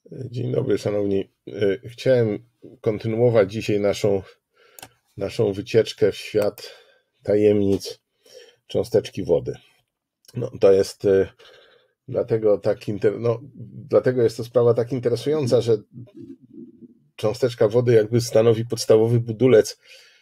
Dzień dobry, szanowni. Chciałem kontynuować dzisiaj naszą wycieczkę w świat tajemnic cząsteczki wody. No, to jest dlatego jest to sprawa tak interesująca, że cząsteczka wody jakby stanowi podstawowy budulec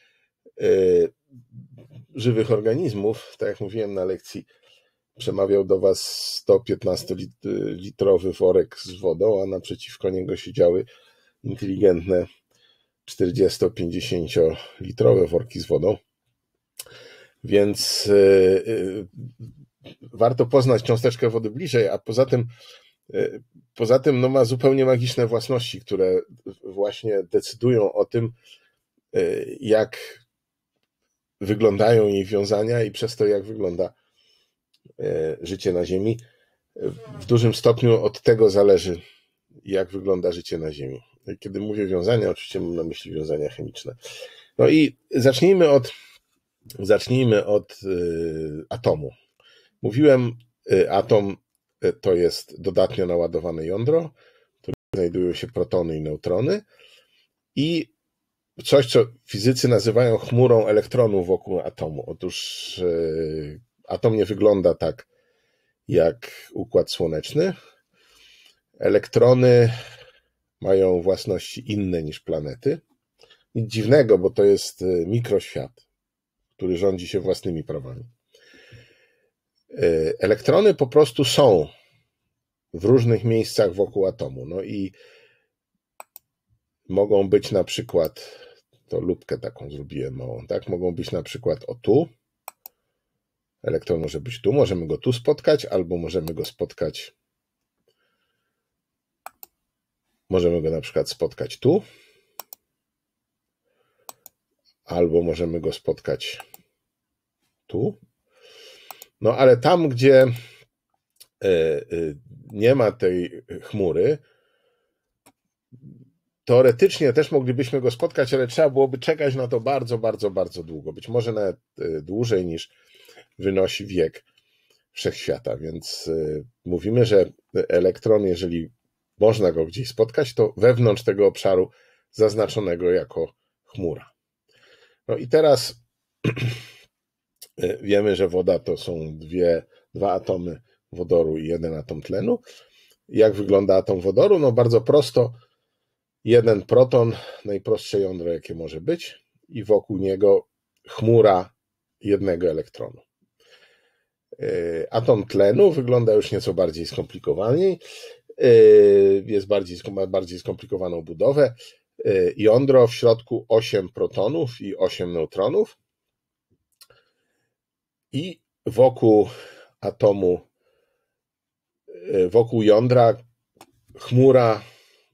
żywych organizmów. Tak jak mówiłem na lekcji, przemawiał do was 115-litrowy worek z wodą, a naprzeciwko niego siedziały inteligentne 40-50-litrowe worki z wodą. Więc warto poznać cząsteczkę wody bliżej, a poza tym ma zupełnie magiczne własności, które właśnie decydują o tym, jak wyglądają jej wiązania i przez to, jak wygląda życie na Ziemi. W dużym stopniu od tego zależy, jak wygląda życie na Ziemi. Kiedy mówię wiązania, oczywiście mam na myśli wiązania chemiczne. No i zacznijmy od atomu. Mówiłem, atom to jest dodatnio naładowane jądro, w którym znajdują się protony i neutrony i coś, co fizycy nazywają chmurą elektronów wokół atomu. Otóż atom nie wygląda tak jak układ słoneczny. Elektrony mają własności inne niż planety. Nic dziwnego, bo to jest mikroświat, który rządzi się własnymi prawami. Elektrony po prostu są w różnych miejscach wokół atomu. No i mogą być na przykład, to lupkę taką zrobiłem małą, tak? Mogą być na przykład tu. Elektron może być tu, możemy go tu spotkać, albo możemy go na przykład spotkać tu, albo możemy go spotkać tu. No ale tam, gdzie nie ma tej chmury, teoretycznie też moglibyśmy go spotkać, ale trzeba byłoby czekać na to bardzo, bardzo, bardzo długo. Być może nawet dłużej niż wynosi wiek wszechświata. Więc mówimy, że elektron, jeżeli można go gdzieś spotkać, to wewnątrz tego obszaru zaznaczonego jako chmura. No i teraz wiemy, że woda to są dwa atomy wodoru i jeden atom tlenu. Jak wygląda atom wodoru? No bardzo prosto. Jeden proton, najprostsze jądro, jakie może być, i wokół niego chmura jednego elektronu. Atom tlenu wygląda już nieco bardziej skomplikowaniej. Ma bardziej skomplikowaną budowę. Jądro, w środku 8 protonów i 8 neutronów. I wokół atomu, wokół jądra chmura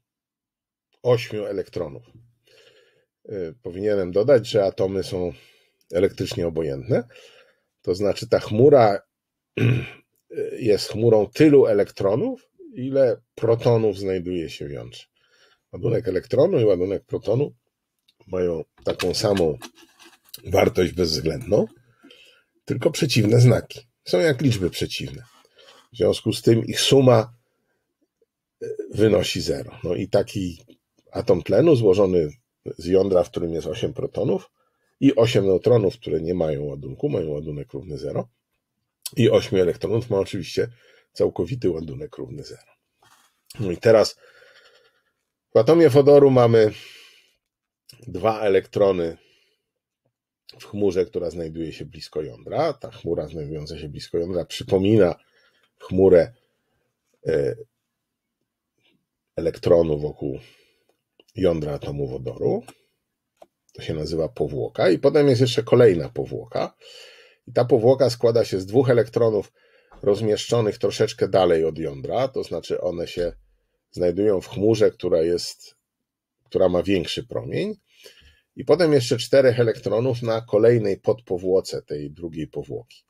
8 elektronów. Powinienem dodać, że atomy są elektrycznie obojętne. To znaczy ta chmura jest chmurą tylu elektronów, ile protonów znajduje się w jądrze. Ładunek elektronu i ładunek protonu mają taką samą wartość bezwzględną, tylko przeciwne znaki. Są jak liczby przeciwne. W związku z tym ich suma wynosi 0. No i taki atom tlenu złożony z jądra, w którym jest 8 protonów i 8 neutronów, które nie mają ładunku, mają ładunek równy 0, i 8 elektronów ma oczywiście całkowity ładunek równy 0. No i teraz w atomie wodoru mamy 2 elektrony w chmurze, która znajduje się blisko jądra. Ta chmura znajdująca się blisko jądra przypomina chmurę elektronu wokół jądra atomu wodoru. To się nazywa powłoka. I potem jest jeszcze kolejna powłoka. I ta powłoka składa się z 2 elektronów rozmieszczonych troszeczkę dalej od jądra. To znaczy one się znajdują w chmurze, która ma większy promień. I potem jeszcze 4 elektronów na kolejnej podpowłoce tej drugiej powłoki.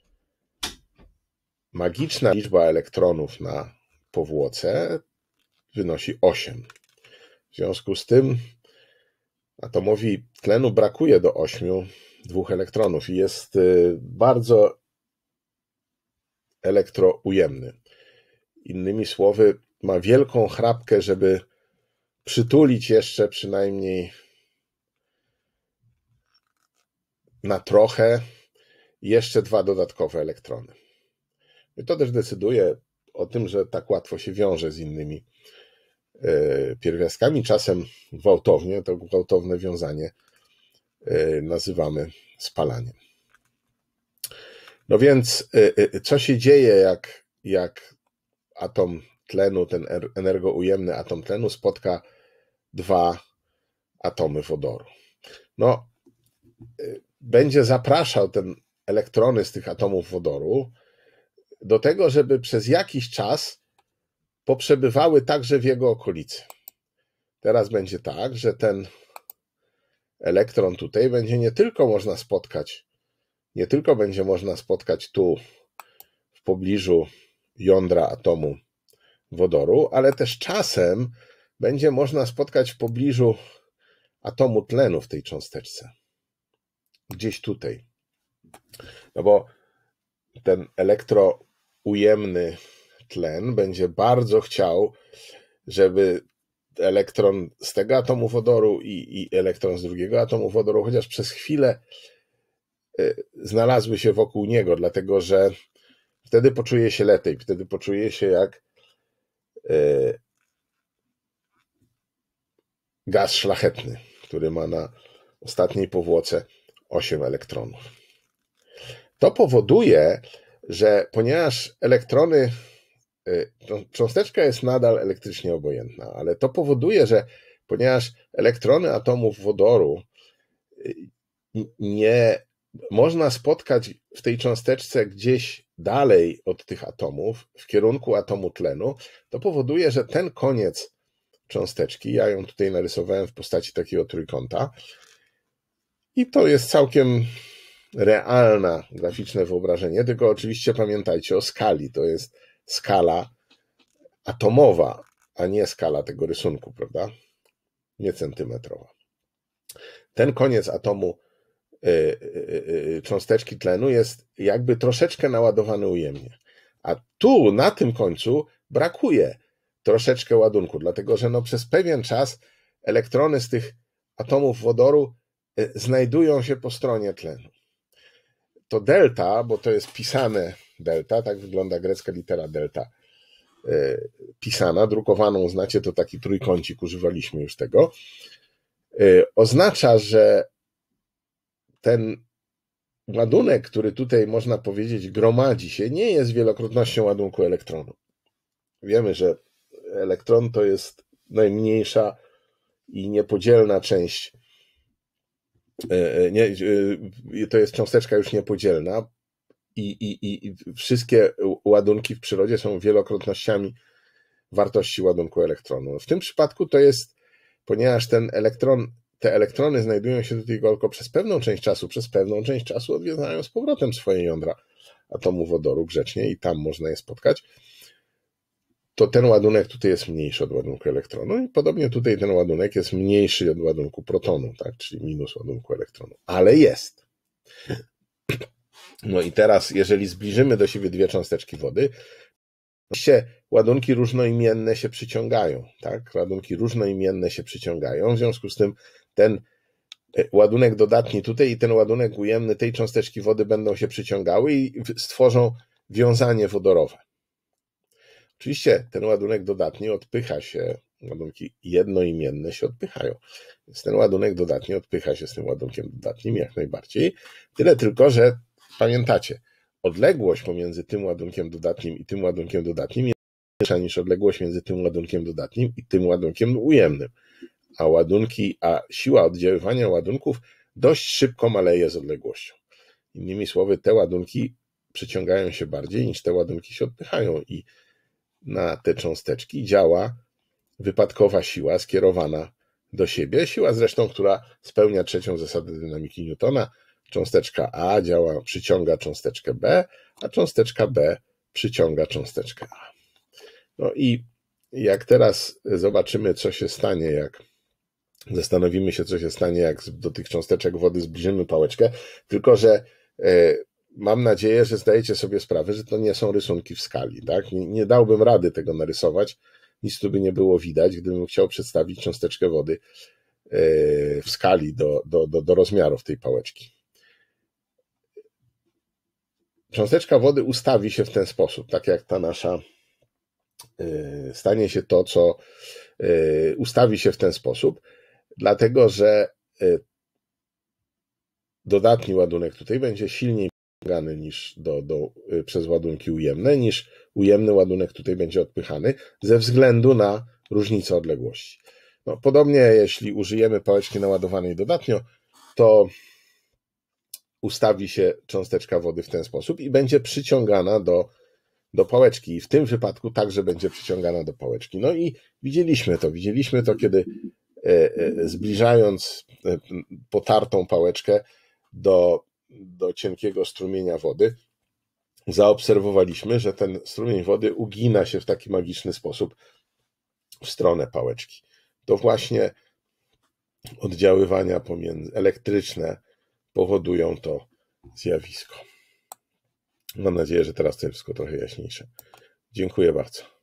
Magiczna liczba elektronów na powłoce wynosi 8. W związku z tym atomowi tlenu brakuje do 8 2 elektronów i jest bardzo elektroujemny. Innymi słowy, ma wielką chrapkę, żeby przytulić jeszcze przynajmniej na trochę jeszcze 2 dodatkowe elektrony. I to też decyduje o tym, że tak łatwo się wiąże z innymi pierwiastkami. Czasem gwałtownie, to gwałtowne wiązanie nazywamy spalaniem. No więc co się dzieje, jak atom tlenu, ten energoujemny atom tlenu spotka 2 atomy wodoru? No, będzie zapraszał ten elektrony z tych atomów wodoru do tego, żeby przez jakiś czas poprzebywały także w jego okolicy. Teraz będzie tak, że ten elektron tutaj będzie nie tylko będzie można spotkać tu w pobliżu jądra atomu wodoru, ale też czasem będzie można spotkać w pobliżu atomu tlenu w tej cząsteczce. Gdzieś tutaj. No bo ten elektroujemny tlen będzie bardzo chciał, żeby elektron z tego atomu wodoru i elektron z drugiego atomu wodoru chociaż przez chwilę znalazły się wokół niego, dlatego że wtedy poczuje się lepiej, wtedy poczuje się jak gaz szlachetny, który ma na ostatniej powłoce 8 elektronów. To powoduje, że ponieważ elektrony, cząsteczka jest nadal elektrycznie obojętna, ale to powoduje, że ponieważ elektrony atomów wodoru nie można spotkać w tej cząsteczce gdzieś dalej od tych atomów, w kierunku atomu tlenu, to powoduje, że ten koniec cząsteczki, ja ją tutaj narysowałem w postaci takiego trójkąta, i to jest całkiem realne graficzne wyobrażenie, tylko oczywiście pamiętajcie o skali. To jest skala atomowa, a nie skala tego rysunku, prawda? Nie centymetrowa. Ten koniec atomu cząsteczki tlenu jest jakby troszeczkę naładowany ujemnie. A tu, na tym końcu, brakuje troszeczkę ładunku, dlatego że przez pewien czas elektrony z tych atomów wodoru znajdują się po stronie tlenu. To delta, bo to jest pisane delta, tak wygląda grecka litera delta pisana, drukowaną, znacie, to taki trójkącik, używaliśmy już tego, oznacza, że ten ładunek, który tutaj można powiedzieć gromadzi się, nie jest wielokrotnością ładunku elektronu. Wiemy, że elektron to jest najmniejsza i niepodzielna część, to jest cząsteczka już niepodzielna i wszystkie ładunki w przyrodzie są wielokrotnościami wartości ładunku elektronu. W tym przypadku to jest, ponieważ te elektrony znajdują się tutaj tylko przez pewną część czasu odwiedzają z powrotem swoje jądra atomu wodoru grzecznie i tam można je spotkać, to ten ładunek tutaj jest mniejszy od ładunku elektronu i podobnie tutaj ten ładunek jest mniejszy od ładunku protonu, tak, czyli minus ładunku elektronu, ale jest. No i teraz, jeżeli zbliżymy do siebie 2 cząsteczki wody, oczywiście ładunki różnoimienne się przyciągają, tak, ładunki różnoimienne się przyciągają, w związku z tym ten ładunek dodatni tutaj i ten ładunek ujemny tej cząsteczki wody będą się przyciągały i stworzą wiązanie wodorowe. Oczywiście ten ładunek dodatni odpycha się, ładunki jednoimienne się odpychają, więc ten ładunek dodatni odpycha się z tym ładunkiem dodatnim jak najbardziej. Tyle tylko, że pamiętacie, odległość pomiędzy tym ładunkiem dodatnim i tym ładunkiem dodatnim jest mniejsza niż odległość między tym ładunkiem dodatnim i tym ładunkiem ujemnym, a siła oddziaływania ładunków dość szybko maleje z odległością. Innymi słowy, te ładunki przyciągają się bardziej niż te ładunki się odpychają i na te cząsteczki działa wypadkowa siła skierowana do siebie. Siła zresztą, która spełnia 3. zasadę dynamiki Newtona. Cząsteczka A przyciąga cząsteczkę B, a cząsteczka B przyciąga cząsteczkę A. No i jak teraz zobaczymy, co się stanie, zastanowimy się, co się stanie, jak do tych cząsteczek wody zbliżymy pałeczkę, tylko że mam nadzieję, że zdajecie sobie sprawę, że to nie są rysunki w skali. Tak? Nie dałbym rady tego narysować, nic tu by nie było widać, gdybym chciał przedstawić cząsteczkę wody w skali do rozmiarów tej pałeczki. Cząsteczka wody ustawi się w ten sposób, tak jak ta nasza, stanie się to, co ustawi się w ten sposób, dlatego że dodatni ładunek tutaj będzie silniej wciągany niż przez ładunki ujemne, niż ujemny ładunek tutaj będzie odpychany ze względu na różnicę odległości. No, podobnie jeśli użyjemy pałeczki naładowanej dodatnio, to ustawi się cząsteczka wody w ten sposób i będzie przyciągana do pałeczki. I w tym wypadku także będzie przyciągana do pałeczki. No i widzieliśmy to, kiedy zbliżając potartą pałeczkę do cienkiego strumienia wody, zaobserwowaliśmy, że ten strumień wody ugina się w taki magiczny sposób w stronę pałeczki. To właśnie oddziaływania elektryczne powodują to zjawisko. Mam nadzieję, że teraz to jest wszystko trochę jaśniejsze. Dziękuję bardzo.